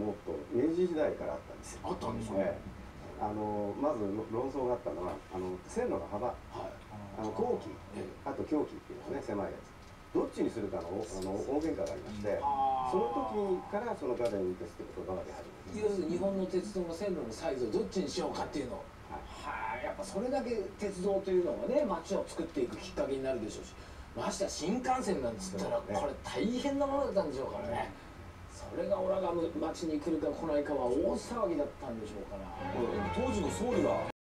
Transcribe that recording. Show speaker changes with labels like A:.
A: もっと明治時代からあったんですよ。
B: あったんですね。
A: まず論争があったのは線路の幅、後期、あと狭期っていうですね、狭いやつ、どっちにするかの大喧嘩がありまして、その時からそのガーデン鉄って言葉が出始め
B: 要するに日本の鉄道の線路のサイズをどっちにしようかっていうのを、やっぱそれだけ鉄道というのがね、街を作っていくきっかけになるでしょうし、ましてや新幹線なんつったらこれ大変なものだったんでしょうからね。それがオラが町に来るか来ないかは大騒ぎだったんでしょうから。
C: 当時の総理が